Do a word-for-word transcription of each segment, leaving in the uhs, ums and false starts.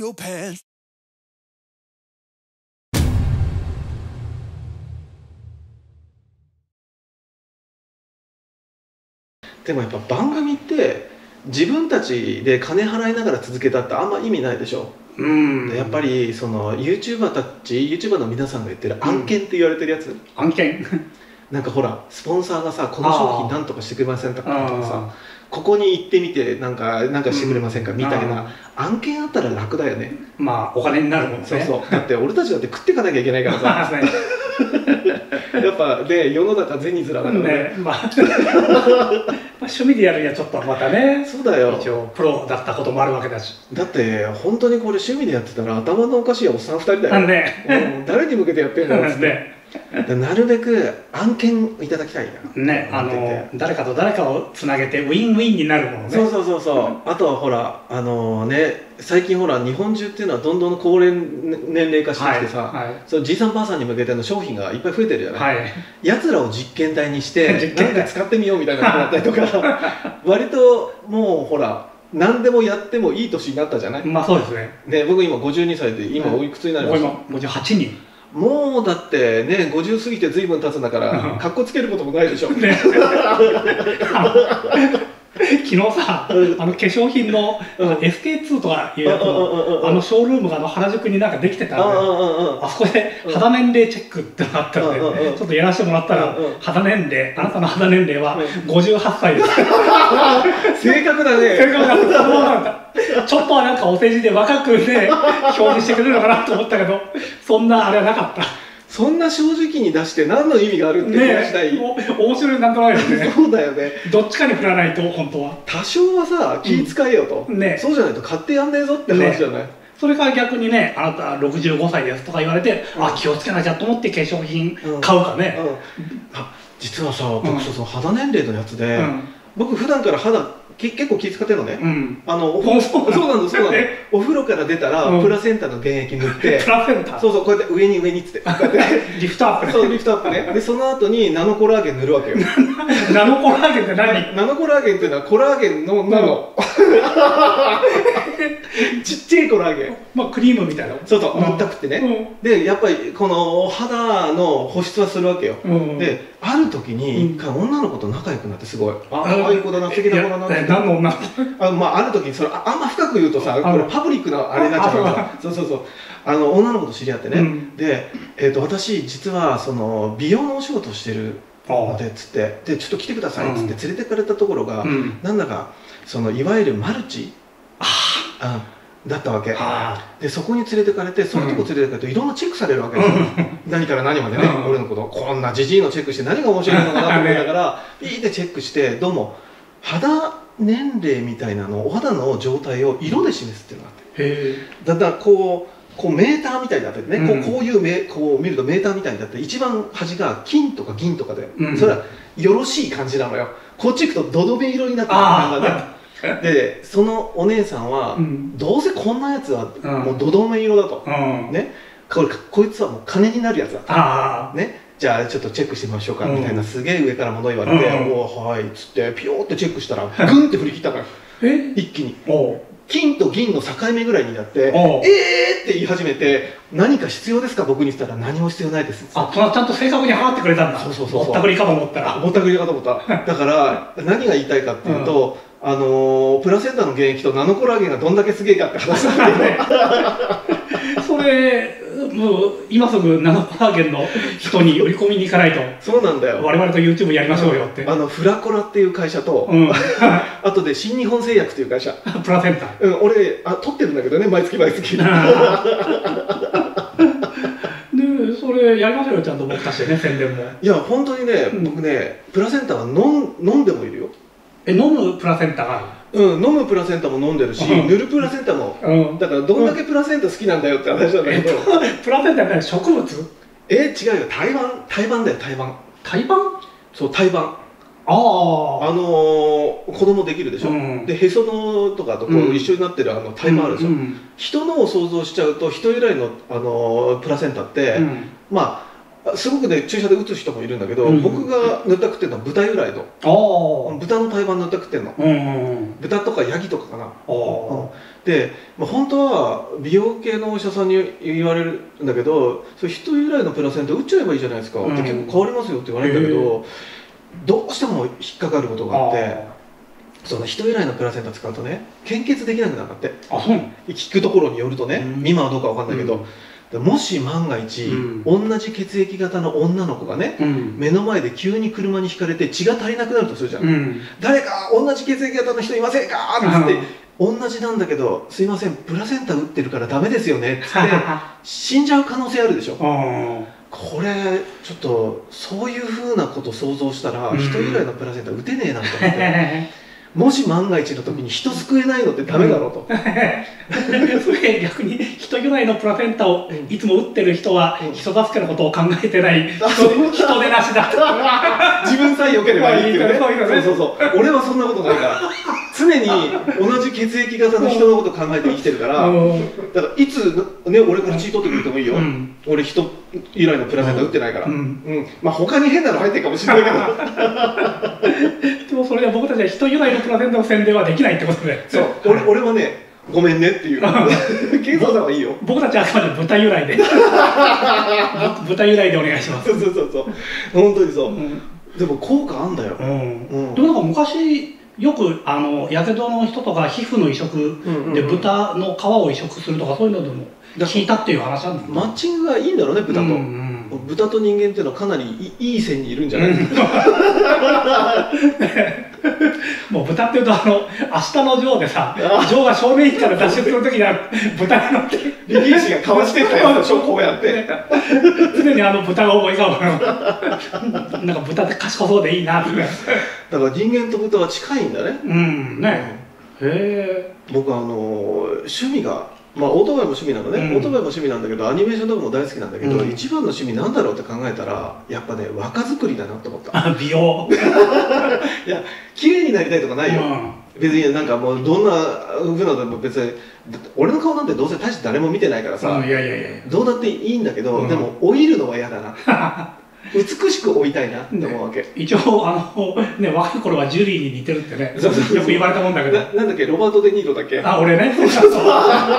your pants. でもやっぱ番組って自分たちで金払いながら続けたってあんま意味ないでしょ。 うんやっぱりその YouTuber たち YouTuber の皆さんが言ってる案件って言われてるやつ、 案件なんかほらスポンサーがさこの商品なんとかしてくれませんかとかさ、ここに行ってみてなんかなんかしてくれませんかみたいな案件あったら楽だよね。 まあお金になるもんね。 そうそう、だって俺たちだって食っていかなきゃいけないからさやっぱで世の中銭面だからね。 ね、まあ趣味でやるにはちょっとまたね。 そうだよ。 一応プロだったこともあるわけだし。 だって本当にこれ趣味でやってたら頭のおかしいおっさんふたりだよ。 ね、 誰に向けてやってんだろうって。なるべく案件いただきたいな。 ね、あの誰かと誰かをつなげてウィンウィンになるものね。 そうそうそうそう。あとはほらあのね、最近ほら日本中っていうのはどんどん高齢年齢化してきてさ、はいはい、そのじいさんばあさんに向けての商品がいっぱい増えてるじゃない。はい、やつらを実験台にして何か使ってみようみたいなことだったりとか割ともうほら何でもやってもいい年になったじゃない。 まあそうですね。 ね、僕今ごじゅうにさいで今おいくつになりました。 今ごじゅうはちにん。 もうだってねごじゅう過ぎて随分経つんだからかっこつけることもないでしょ。ね昨日さ、あの化粧品の エスケーツー とかいうやつのあのショールームがあの原宿になんかできてたんで、あそこで肌年齢チェックってのがあったんで、ちょっとやらせてもらったら肌年齢、あなたの肌年齢はごじゅうはっさいです。 正確だね。 正確だね。ちょっとはなんかお世辞で若くね表示してくれるのかなと思ったけど、そんなあれはなかった。 そんな正直に出して何の意味があるって話したい。 ね、面白いなんとないですね。 そうだよね。 どっちかに振らないと本当は。 多少はさ気遣えよと。うん、ね。そうじゃないと買ってやんねえぞって話じゃない。ね、 それから逆にね、あなたろくじゅうごさいですとか言われて、うん、あ気をつけなきゃと思って化粧品買うかね。うんうん、 あ実はさ僕その肌年齢のやつで、うん、僕普段から肌結構気遣ってるのね。うん、あのそうなんだそうなんだ。お風呂から出たら、うん、プラセンタの原液塗って、 プラセンタそうそうこうやって上に上にっつってリフトアップね。 そうリフトアップね。でその後にナノコラーゲン塗るわけよ。 ナノコラーゲンって何？ ナノコラーゲンっていうのはコラーゲンのナノ。ちっちゃいコラーゲン。 まあクリームみたいな。 そうそう塗ったくってね。でやっぱりこの肌の保湿はするわけよ。である時に一回女の子と仲良くなってすごい。ああいう子だな素敵な子だな。 何の女？ あまあある時にそれあんま深く言うとさこれパブリックなあれになっちゃうからそうそうそうあの女の子と知り合ってね、うん、で、えー、と私実はその美容のお仕事をしてるのでっつってでちょっと来てくださいっつって連れてかれたところが、うん、なんだかそのいわゆるマルチあだったわけでそこに連れてかれてそのとこ連れてかれていろんなチェックされるわけですよ、うん、何から何までね、うん、俺のことこんなジジイのチェックして何が面白いのかなと思いながらピーってチェックしてどうも肌年齢みたいなのお肌の状態を色で示すっていうのがあってだんだんこうこうメーターみたいになってね、うん、こうこういうメこう見るとメーターみたいになって一番端が金とか銀とかで、うん、それはよろしい感じなのよ。こっち行くとドドメ色になってる感じがねでそのお姉さんは、うん、どうせこんなやつはもうドドメ色だと、うん、ねこれこいつはもう金になるやつだとねじゃあちょっとチェックしてみましょうかみたいなすげえ上から物言われて「おおはい」っつってピヨーってチェックしたらグンって振り切ったから一気に金と銀の境目ぐらいになって「えー!」って言い始めて「何か必要ですか僕に」って言ったら「何も必要ないです」 あちゃんと正確に払ってくれたんだ。 そうそうそうぼったくりかと思ったらぼったくりかと思っただから何が言いたいかっていうとあのプラセンタの原液とナノコラーゲンがどんだけすげえかって話なんだよそれもう今すぐナノコラーゲンの人に売り込みに行かないとそうなんだよ我々と YouTube やりましょうよって、 うん、あのフラコラっていう会社と、うん、あとで新日本製薬っていう会社プラセンタ、 うん、俺あ取ってるんだけどね毎月毎月でそれやりましょうよちゃんと僕たちでね宣伝もいや本当にね、うん、僕ねプラセンタは飲ん飲んでもいるよ。 え飲むプラセンタがあるうん、飲むプラセンタも飲んでるし、うん、塗るプラセンタも、うん、だからどんだけプラセンタ好きなんだよって話なんだけど、 プラセンタって植物？ え違うよ胎盤胎盤だよ胎盤胎盤そう胎盤あああのー、子供できるでしょ、うん、でへそのとかとこう一緒になってるあの胎盤あるでしょ、うんうん、人のを想像しちゃうと人由来の、あのー、プラセンタって、うん、まあすごくね注射で打つ人もいるんだけど、うん、僕が塗ったくってるのは豚由来の豚の胎盤塗ったくってるの、うんうん、豚とかヤギとかかな、うん、で、まあ、本当は美容系のお医者さんに言われるんだけどそれ人由来のプラセンタ打っちゃえばいいじゃないですか、うん、って結構変わりますよって言われるんだけどどうしても引っかかることがあってその人由来のプラセンタ使うとね献血できなくなるんだって。あ、そう聞くところによるとね、うん、今はどうかわかんないけど、うんもし万が一、うん、同じ血液型の女の子がね、うん、目の前で急に車にひかれて血が足りなくなるとするじゃん、うん、誰か同じ血液型の人いませんかってって同じなんだけどすいませんプラセンタ打ってるからダメですよねって死んじゃう可能性あるでしょこれちょっとそういうふうなこと想像したら、うん、人由来のプラセンタ打てねえなと思ってもし万が一の時に人救えないのってダメだろうと、うん、 それ逆に人由来のプラセンタをいつも打ってる人は人助けのことを考えてない、うん、人, 人手なしだと自分さえ良ければいいっていうねそうそうそう俺はそんなことないから常に同じ血液型の人のことを考えて生きてるからだからいつ、ね、俺から血取ってくれてもいいよ、うん、俺人由来のプラセンタ打ってないから、うんうん、まあ他に変なの入ってるかもしれないけどでもそれでは僕たちは人由来のプラセンタの宣伝はできないってことでそう俺, 俺はねごめんねっていう健三さんはいいよ僕たちはあくまで豚由来で豚由来でお願いしますそうそうそうそう本当にそう、うん、でも効果あんだよ、 うんうん、でもなんか昔よくあのやけどの人とか皮膚の移植で豚の皮を移植するとかそういうのでも聞いたっていう話なんだ、ね、 マッチングがいいんだろうね豚と、うんうん、豚と人間っていうのはかなりいい線にいるんじゃないですか、 うん、もう豚っていうとあの明日のジョーでさジョーが少年院から脱出する時には豚に乗って力士がかわしてったやつでしょこうやって常にあの豚が思い浮かぶなんか豚って賢そうでいいなってだから人間と豚は近いんだねうんね、うん、へえ僕あの趣味がまあオートバイも趣味なのね、うん、オートバイも趣味なんだけどアニメーションとかも大好きなんだけど、うん、一番の趣味なんだろうって考えたらやっぱね若作りだなと思った美容いや綺麗になりたいとかないよ、うん、別になんかもうどんなふうなのでも別に俺の顔なんてどうせ大して誰も見てないからさ、うん、いやいやいやどうだっていいんだけど、うん、でも老いるのは嫌だな美しく老いたいなって思うわけ、ね、 一応あの、ね、若い頃はジュリーに似てるってねよく言われたもんだけどな, なんだっけロバート・デ・ニーロだっけあ俺ねそうそうそう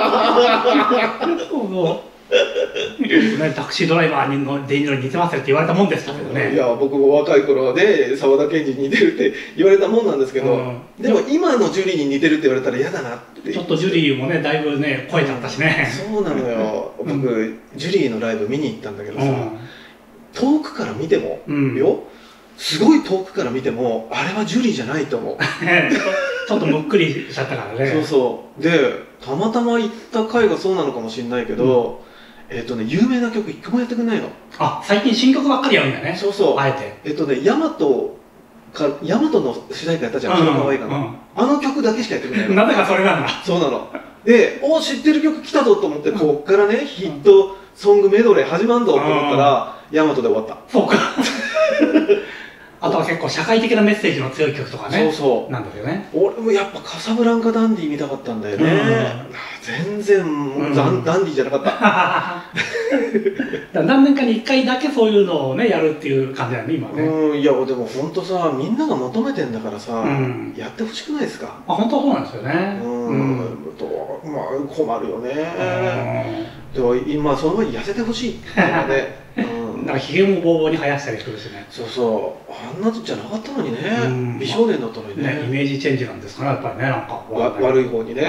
ね、タクシードライバーのデ・ニーロに似てますって言われたもんでしたけどねいや僕も若い頃で沢田研二に似てるって言われたもんなんですけど、うん、でも今のジュリーに似てるって言われたら嫌だなってちょっとジュリーもねだいぶね超えちゃったしねそうなのよ僕、うん、ジュリーのライブ見に行ったんだけどさ、うん遠くから見ても、うん、よすごい遠くから見てもあれはジュリーじゃないと思うちょっとむっくりしちゃったからねそうそうでたまたま行った回がそうなのかもしれないけど、うん、えっとね有名な曲一個もやってくれないのあ最近新曲ばっかりやるんだねそうそうあえてえっとねヤマトかヤマトの主題歌やったじゃん、うん、その可愛いかな、うん、あの曲だけしかやってくれないのなぜかそれなんだそうなのでお知ってる曲来たぞと思ってこっからね、うん、ヒットソングメドレー始まんぞと思ったらヤマトで終わったそうかあとは結構社会的なメッセージの強い曲とかねそうそうなんだよね俺もやっぱカサブランカダンディ見たかったんだよね、うん、全然、うん、ダンディじゃなかった何年かにいっかいだけそういうのをねやるっていう感じだよね今ねうんいやでも本当さみんなが求めてんだからさ、うん、やってほしくないですかあ本当はそうなんですよねうん、 うん、とまあ困るよねでも今その前に痩せてほしいっていうのでなんかひげもボーボーに生やしたりするしねそうそうあんなじゃなかったのにね、うん、美少年だったのに ね, ねイメージチェンジなんですかねやっぱりねなんかわ悪い方にね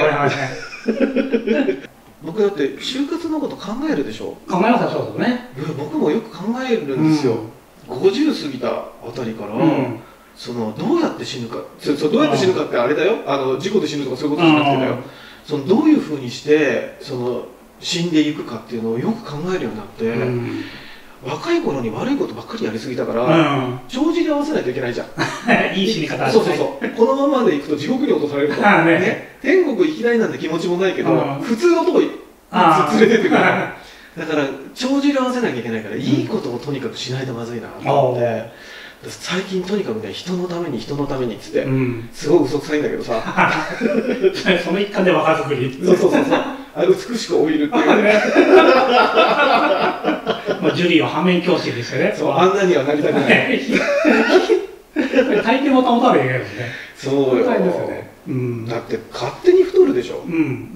僕だって就活のこと考えるでしょ考えますよそうですね僕もよく考えるんですよ、うん、ごじゅう過ぎたあたりから、うん、そのどうやって死ぬかそそどうやって死ぬかってあれだよあの事故で死ぬとかそういうことじゃなくてだよそのどういうふうにしてその死んでいくかっていうのをよく考えるようになって、うん若い頃に悪いことばっかりやりすぎたから、うん、帳尻合わせないといけないじゃんいい死に方そうそうそうこのままでいくと地獄に落とされると、ねね、天国行きたいなんて気持ちもないけど、うん、普通のとこ連れてってくるだから帳尻合わせなきゃいけないから、うん、いいことをとにかくしないとまずいなと思って、うん、最近とにかくね人のために人のためにっつって、うん、すごい嘘くさいんだけどさその一環で若作りそうそうそうそうあ美しく老いるっていうねまあジュリーを反面教師にしてね。 そう、あんなにはなりたくない。 体型も保たれへんけどね。 そうよ。 大変ですよね。 うん。だって勝手に太るでしょ。 うん。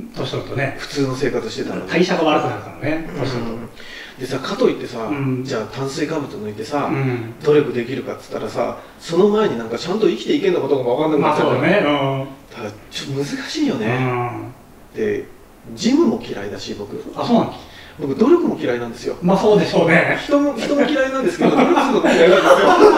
年取るとね。 普通の生活してたら。 代謝が悪くなるからね。年取ると。 でさ、かといってさ、じゃあ炭水化物抜いてさ、努力できるかっつったらさ、その前になんかちゃんと生きていけんのかどうかわかんなくなっちゃうからね。だからちょっと難しいよね。で、ジムも嫌いだし、僕。 あ、そうなんです。 僕、努力も嫌いなんですよ。 まあそうでしょうね。 人も、人も嫌いなんですけど、努力するのも嫌いなん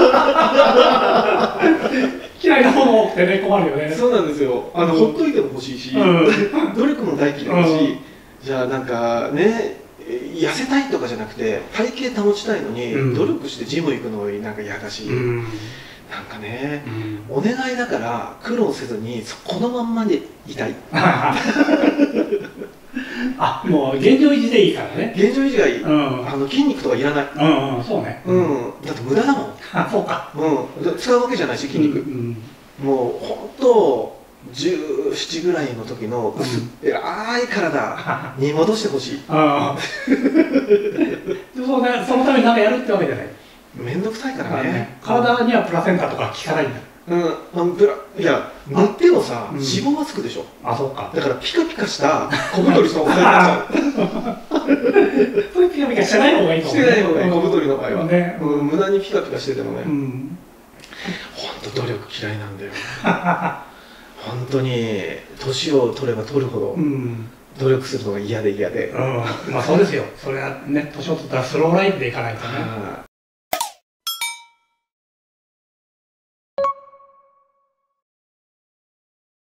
ですよ。嫌いなもの多くてね、困るよね。 そうなんですよ。あの、ほっといても欲しいし、努力も大嫌いだし、じゃあなんかね、痩せたいとかじゃなくて体型保ちたいのに、うん、努力してジム行くのなんか嫌だし、うん、なんかね、うん、お願いだから苦労せずにこのまんまでいたい。 あ、もう現状維持でいいからね。 現状維持がいい。うん、あの筋肉とかいらない。 うんうん、そうね。 うん、だって無駄だもん。 あ、そうか。 うん、使うわけじゃないし筋肉。うん、もう本当。じゅうななぐらいの時の薄っぺらい体に戻してほしい。ああでもね、そのために何かやるってわけじゃない。 めんどくさいからね。 体にはプラセンタとか効かないんだ。 うん、プラいや塗ってもさ脂肪はつくでしょ。 あ、そうか。 だからピカピカした小太りしたお金になっちゃう。 それピカピカしてない方がいいかもね。 してない方がいい、小太りの場合は。ね、無駄にピカピカしててもね。本当努力嫌いなんだよ。本当に年を取れば取るほど努力するのが嫌で嫌で、 うん、まあそうですよ。それはね、年を取ったらスローライフでいかないとね。